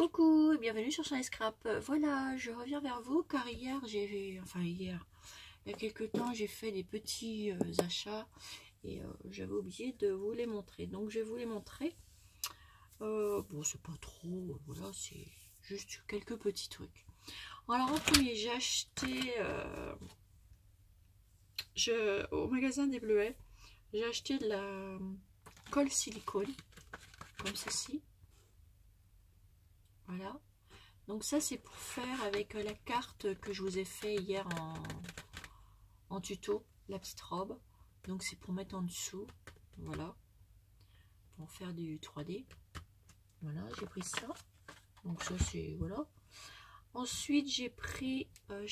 Coucou et bienvenue sur Shiny Scrap. Voilà, je reviens vers vous car hier, il y a quelques temps, j'ai fait des petits achats et j'avais oublié de vous les montrer. Donc je vais vous les montrer. Bon, c'est pas trop, voilà, c'est juste quelques petits trucs. Alors en premier, j'ai acheté au magasin des Bleuets, j'ai acheté de la colle silicone comme ceci. Voilà, donc ça c'est pour faire avec la carte que je vous ai fait hier en tuto, la petite robe. Donc c'est pour mettre en dessous, voilà, pour faire du 3D. Voilà, j'ai pris ça. Donc ça c'est, voilà. Ensuite j'ai pris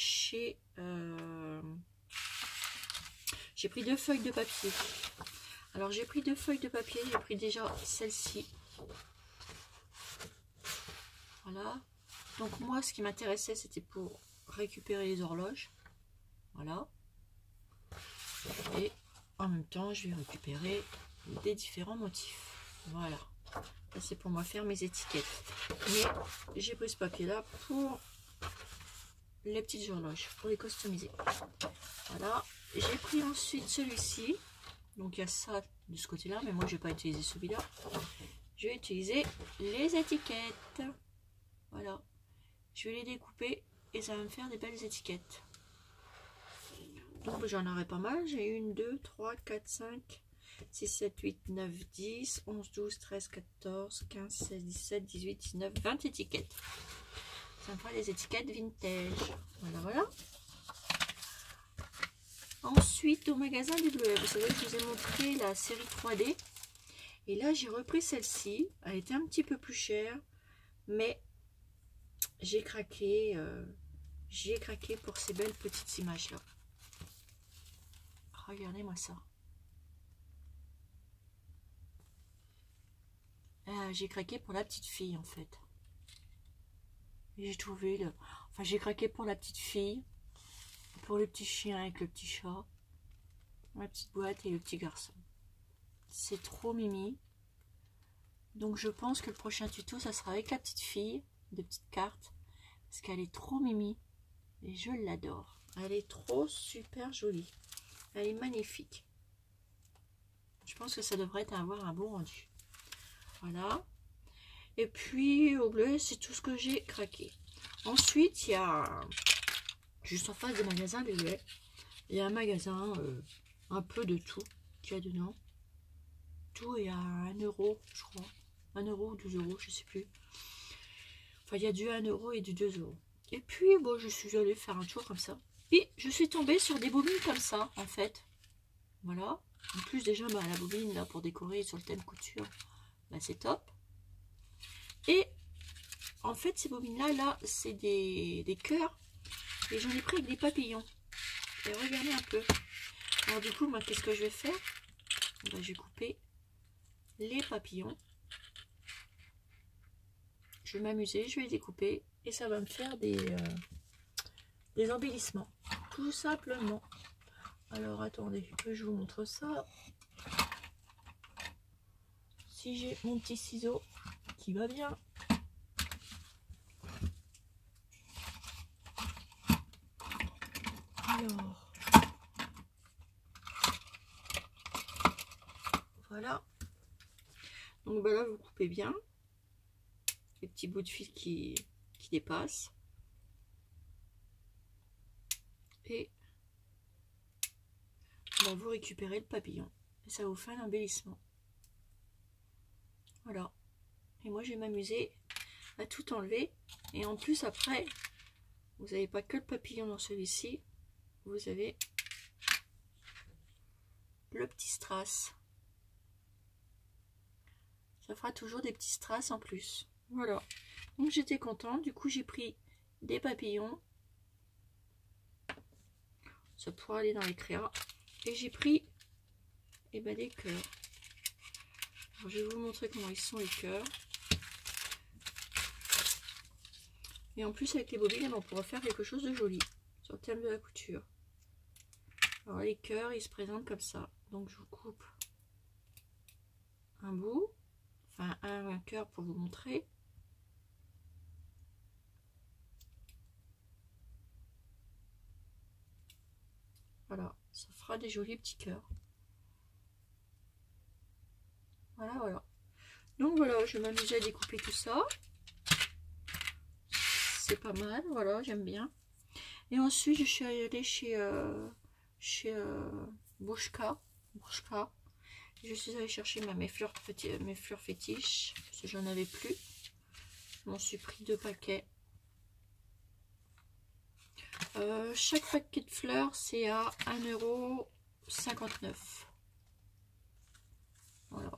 j'ai pris 2 feuilles de papier. Alors j'ai pris 2 feuilles de papier, j'ai pris déjà celle-ci. Voilà. Donc moi, ce qui m'intéressait, c'était pour récupérer les horloges. Voilà. Et en même temps, je vais récupérer des différents motifs. Voilà. Ça, c'est pour moi faire mes étiquettes. Mais j'ai pris ce papier-là pour les petites horloges, pour les customiser. Voilà. J'ai pris ensuite celui-ci. Donc il y a ça de ce côté-là, mais moi, je ne vais pas utiliser celui-là. Je vais utiliser les étiquettes. Voilà. Je vais les découper et ça va me faire des belles étiquettes. Donc j'en aurai pas mal. J'ai 1, 2, 3, 4, 5, 6, 7, 8, 9, 10, 11, 12, 13, 14, 15, 16, 17, 18, 19, 20 étiquettes. Ça me fera des étiquettes vintage. Voilà, voilà. Ensuite, au magasin du Bleuet, vous savez, je vous ai montré la série 3D. Et là, j'ai repris celle-ci. Elle était un petit peu plus chère, mais j'ai craqué pour ces belles petites images là. Regardez-moi ça. J'ai craqué pour la petite fille en fait. J'ai trouvé j'ai craqué pour la petite fille, pour le petit chien avec le petit chat, la petite boîte et le petit garçon. C'est trop mimi. Donc je pense que le prochain tuto ça sera avec la petite fille, de petites cartes, parce qu'elle est trop mimi et je l'adore. Elle est trop super jolie. Elle est magnifique. Je pense que ça devrait avoir un bon rendu. Voilà. Et puis au bleu, c'est tout ce que j'ai craqué. Ensuite, il y a juste en face des magasins des Bleuets, il y a un magasin un peu de tout qu'il y a dedans. Tout est à 1 €, je crois. 1 € ou 2 €, je sais plus. Enfin, il y a du 1 € et du 2 €. Et puis, bon, je suis allée faire un tour comme ça. Et je suis tombée sur des bobines comme ça, en fait. Voilà. En plus, déjà, bah, la bobine, là, pour décorer sur le thème couture, bah, c'est top. Et, en fait, ces bobines-là, là, c'est des cœurs. Et j'en ai pris avec des papillons. Et regardez un peu. Alors, du coup, moi, qu'est-ce que je vais faire? Bah, je vais couper les papillons. Je vais m'amuser, je vais les découper. Et ça va me faire des embellissements. Tout simplement. Alors, attendez, que je vous montre ça. Si j'ai mon petit ciseau qui va bien. Alors, voilà. Donc ben là, vous coupez bien. Les petits bouts de fil qui dépassent. Et ben, vous récupérez le papillon. Et ça vous fait un embellissement. Voilà. Et moi, je vais m'amuser à tout enlever. Et en plus, après, vous n'avez pas que le papillon dans celui-ci. Vous avez le petit strass. Ça fera toujours des petits strass en plus. Voilà. Donc j'étais contente. Du coup, j'ai pris des papillons. Ça pourra aller dans les créas. Et j'ai pris des cœurs. Alors, je vais vous montrer comment ils sont les cœurs. Et en plus, avec les bobines, on pourra faire quelque chose de joli sur le thème de la couture. Alors les cœurs, ils se présentent comme ça. Donc je vous coupe un bout, enfin un cœur pour vous montrer. Voilà, ça fera des jolis petits cœurs. Voilà, voilà. Donc voilà, je m'amuse à découper tout ça. C'est pas mal, voilà, j'aime bien. Et ensuite, je suis allée chez Bouchka. Je suis allée chercher mes fleurs fétiches, parce que j'en avais plus. Je m'en suis pris 2 paquets. Chaque paquet de fleurs, c'est à 1,59 €. Voilà.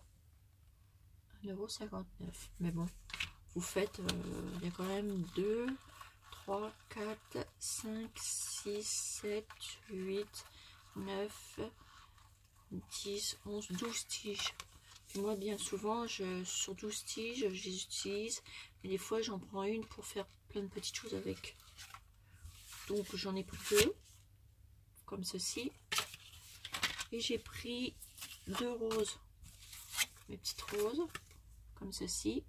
1,59 €. Mais bon, vous faites, il y a quand même 2, 3, 4, 5, 6, 7, 8, 9, 10, 11, 12 tiges. Et moi, bien souvent, sur 12 tiges, je les utilise. Mais des fois, j'en prends une pour faire plein de petites choses avec. Donc, j'en ai pris 2, comme ceci. Et j'ai pris 2 roses. Mes petites roses, comme ceci.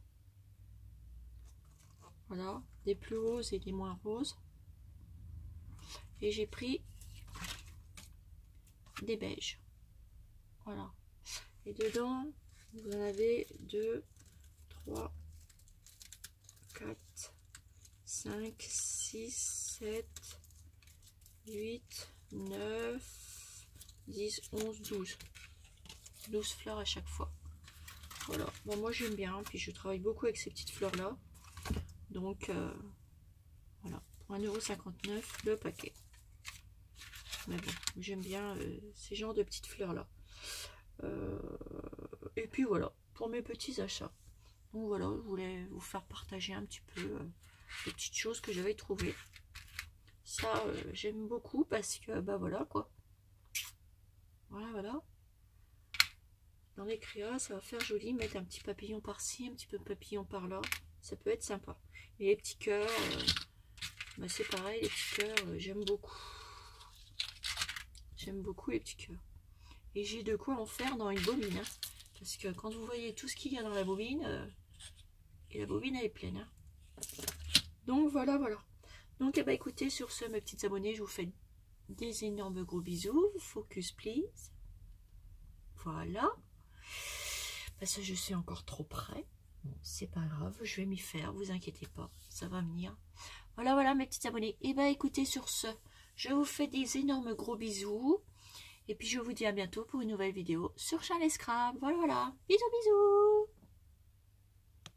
Voilà, des plus roses et des moins roses. Et j'ai pris des beiges. Voilà. Et dedans, vous en avez 2, 3, 4, 5, 6, 7, 8, 9, 10, 11, 12. 12 fleurs à chaque fois. Voilà. Bon, moi j'aime bien. Puis je travaille beaucoup avec ces petites fleurs là. Donc, voilà. Pour 1,59 € le paquet. Mais bon, j'aime bien ces genres de petites fleurs là. Et puis voilà, pour mes petits achats. Donc voilà, je voulais vous faire partager un petit peu les petites choses que j'avais trouvées. Ça, j'aime beaucoup parce que, bah voilà quoi. Voilà, voilà. Dans les créas, ça va faire joli. Mettre un petit papillon par-ci, un petit peu de papillon par-là. Ça peut être sympa. Et les petits cœurs, bah c'est pareil, les petits cœurs, j'aime beaucoup. J'aime beaucoup les petits cœurs. Et j'ai de quoi en faire dans une bobine. Hein, parce que quand vous voyez tout ce qu'il y a dans la bobine, et la bobine elle est pleine. Hein. Donc voilà, voilà. Donc eh ben, écoutez, sur ce, mes petites abonnées, je vous fais des énormes gros bisous. Focus please. Voilà. Parce que je suis encore trop près. Bon, c'est pas grave, je vais m'y faire, vous inquiétez pas, ça va venir. Voilà, voilà mes petites abonnées. Et ben écoutez, sur ce, je vous fais des énormes gros bisous. Et puis je vous dis à bientôt pour une nouvelle vidéo sur Charles Scrap. Voilà, voilà. Bisous, bisous.